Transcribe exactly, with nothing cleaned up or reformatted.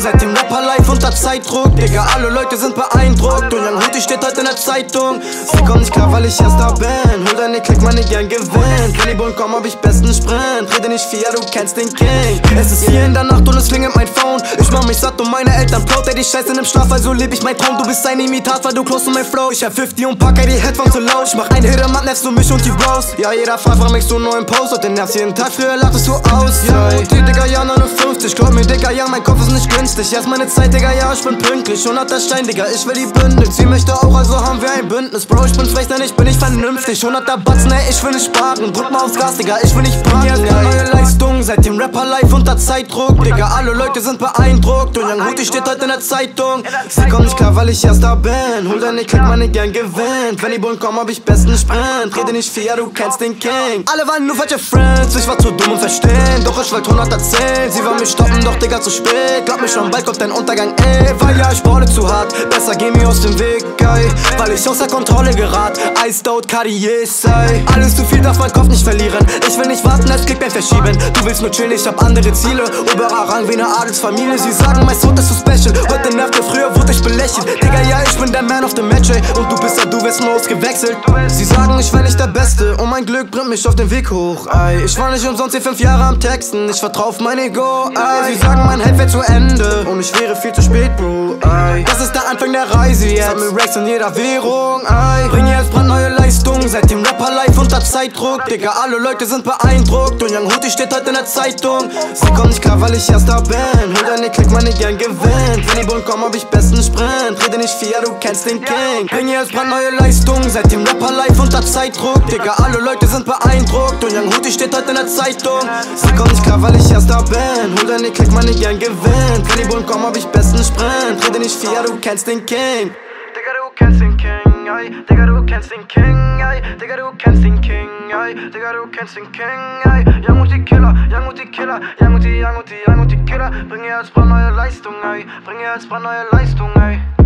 seitdem Rapper live unter Zeitdruck. Digga, alle Leute sind beeindruckt und Young Hootie steht heute in der Zeitung. Sie kommen nicht klar, weil ich erst da bin. Hol deine Klick, meine gern gewinnt. Caliber und komm, hab ich besten Sprint. Rede nicht viel, ja, du kennst den King. Es ist vier in der Nacht und es klingelt mein Phone. Ich mach mich satt und meine Eltern proud. Ey, die Scheiße im Schlaf, also leb ich mein Traum. Du bist ein Imitat, weil du close und mein Flow. Ich hab fünfzig und pack, ey, die Headphones so laut. Ich mach einen Hit im Mann, nervst du mich und die Bros. Ja, jeder fragt, warum ich so neuen Post und den nervst jeden Tag. Früher lachtest du aus, ja. Und die Digga, ja, neunundfünfzig. Glaub mir, Digga, ja, mein Kopf ist nicht günstig. Erst meine Zeit, Digga, ja, ich bin pünktlich. hunderter Stein, Digga, ich will die Bünde. Sie möchte auch, also haben wir ein Bündnis. Bro, ich bin frech, denn ich bin nicht vernünftig. hunderter Batzen, ey, ich will nicht sparen. Drück mal aufs Gas, Digga, ich will nicht braten. Ja, neue Leistung, seitdem Rapper live unter Zeitdruck. Digga, alle Leute sind beeindruckt und Young Hootie steht heute in der Zeitung. Sie kommen nicht klar, weil ich erst da bin. Hol deine Klick, meine gern gewinnt. Wenn die Bullen kommen, hab ich besten Sprint. Rede nicht viel, ja, du kennst den King. Alle waren nur falsche Friends, ich war zu dumm und verstehen. Doch ich wollte hundert erzählen. Sie wollen mich stoppen, doch Digga, zu spät. Glaub mir schon, bald kommt dein Untergang, ey. Weil ja, ich baue zu hart, besser geh mir aus dem Weg, ey. Weil ich außer Kontrolle gerat, Iced out, Cartier, sei. Alles zu viel, darf mein Kopf nicht verlieren. Ich will nicht warten, als Kickband verschieben. Du willst nur chillen, ich hab andere Ziele. Oberer Rang wie eine Adelsfamilie. Sie sagen, mein Sound ist so special. Heute nervt er, früher wurde ich belächelt. Digga, ja, ich bin der Man of the Match, ey. Und du bist ja, du wirst nur ausgewechselt. Sie sagen, ich wär nicht der Beste und mein Glück bringt mich auf den Weg hoch, ey. Ich war nicht umsonst hier fünf Jahre am Texten. Ich vertrau auf mein Ego, ey. Sie sagen, mein Held wär zu Ende und ich wäre viel zu spät, Bro, ey. Das ist der Anfang der Reise jetzt. Sammel Racks in jeder Währung, ey. Bring jetzt brandneue Leistung, seitdem Rapper live unter Zeitdruck. Digga, alle Leute sind beeindruckt und Young Hootie steht heute in der Zeitung. Sie kommen nicht klar, weil ich erst da bin. Hol deine Klick, meine gern gewinnt. Wenn die Bullen kommen, hab ich besten Sprint. Rede nicht viel, ja, du kennst den King. Bring jetzt brandneue Leistung, seitdem Rapper live unter Zeitdruck. Digga, alle Leute sind beeindruckt und Young Hootie steht heute in der Zeitung. Sie kommen nicht klar, weil ich erst da bin. Hol deine Klick, meine gern gewinnt. Wenn die Bullen kommen, hab ich besten Sprint. Rede nicht viel, ja, du kennst den King. Digga, du kennst den King, ey. Digga, du kennst den King, ey. Digga, du kennst den King, ey. Digga, du kennst den King, ey. Young Hootie Killer, Young Hootie Killer, Young Hootie, Young Hootie, Young Hootie Killer. Bring jetzt brandneue Leistung, ey. Bring jetzt brandneue Leistung, ey.